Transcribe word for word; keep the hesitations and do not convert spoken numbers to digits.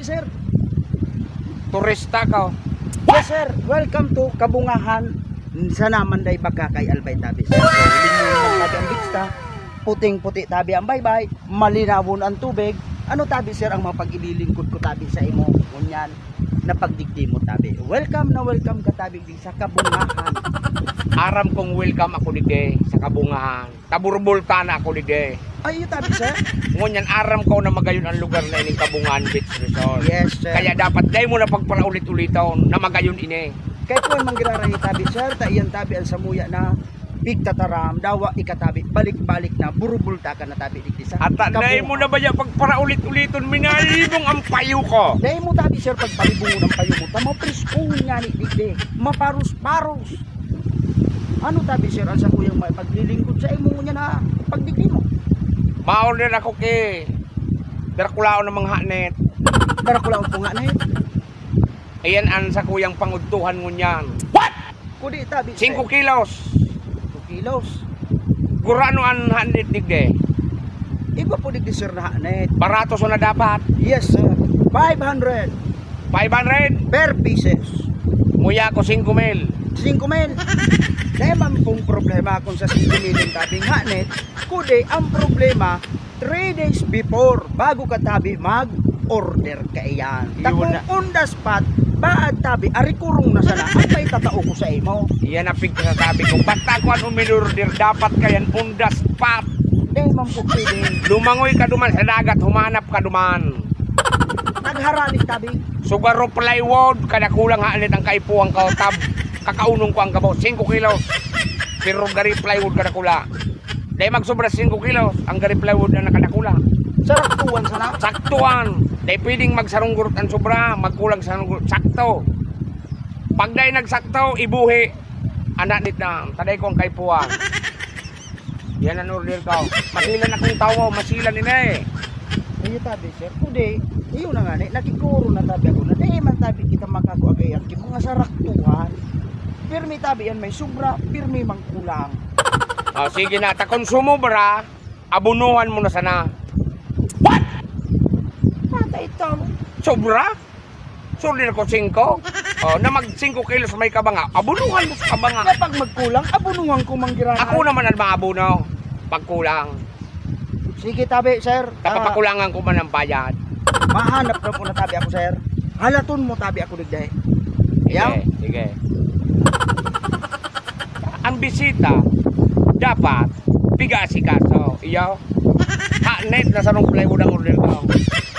sir? Turista ka. Yes sir, welcome to Kabungahan sa naman day pagkakay Albay tabi sir. So, linya tabi ang bigsta, puting-puti tabi ang baybay, malinawon ang tubig. Ano tabi sir ang mapag-ililingkod ko tabi sa imo? Kunyan na pagdigdi mo tabi. Welcome na welcome ka tabi di sa Kabungahan. Aram kong welcome ako dige sa Kabungahan. Taburbulta na ako dige. Ay, yun tabi sir? Ngunyan aram ko na magayon ang lugar na ining Kabungahan Beach Resort. Yes sir. Kaya dapat day mo na pagparaulit-uliton na magayon ini. Kaya kung manggirarahi tabi sir, ta iyan tabi ang samuya na bigtataram, dawa ikatabi, balik-balik na, burubulta ka na tabi digdi sa Ata, day mo na ba yan pagparaulit-uliton, minalibong ang payo ko. Day mo tabi sir, pagpalibong ng payo mo, tamo priskong nga ni digdi, maparus-parus. Ano tabi sir, ang sa kuyang paglilingkod sa imo niya na pagdigdi mo? Maorder ako kay Darakulao ng mga hanet. Darakulao po nga na yun. Ayan ang sa kuyang pangudtuhan ngunyan. What? Kudi tabi sir. Cinco kilos. two kilos. Gurano ang hanet digde. Iba po digdi sir na hanet. Barato so na dapat. Yes sir. five hundred. five hundred. Per pieces. Muya ko cinco mil. cinco mil. Dahil man pong problema kung sa cinco mil yung tabing hanet, kundi ang problema three days before bago ka tabi mag-order ka iyan. Takong on the spot, baad tabi, arikurong na sana, ang may tatao ko sa imo. Iyan ang pigsasabi ko. Basta ko ang umilorder, dapat kayan on the spot. Dahil man po pwede. Lumangoy ka duman sa dagat, humanap ka duman. Nagharani tabi. Sugaro plywood, kada kulang haanit ang kaipuang kautab. Kakaunong ko ang gabo, cinco kilos. Pero gari plywood kada kula. Dahil magsobra cinco kilos, ang gari plywood na nakadakula. Saraktuan sana. Saktuan. Dahil pwedeng magsarunggurot ang sobra, magkulang sa sarunggurot. Sakto. Pag dahil nagsakto, ibuhi. Ananit na, taday ko ang kaipuang. Yan ang order ko. Masilan akong tawo, masilan nila eh. Iyo tabi sir, kundi, iyo na nga, nakikuro na tabi ako na, dahil man tabi kita makakuagayan, kaya mga saraktuan. Pirmi tabi yan may sobra, pirmi mang kulang. Oh, sige na, ta konsumo bra, abunuhan mo na sana. What? Tata ito. Sobra? Sorry ko cinco. Oh, na mag cinco kilos may kabanga. Abunuhan mo sa kabanga. Kapag magkulang, abunuhan ko manggirahan. Ako naman ang maabuno pag kulang. Sige tabi sir. Kapapakulangan ko man ang bayad. Mahanap na po na tabi ako sir. Halaton mo tabi ako digday. Yaw? Sige, sige. Ang bisita dapat bigasi kaso. Iyaw. Ha, net na sa nung plywood ang order ko.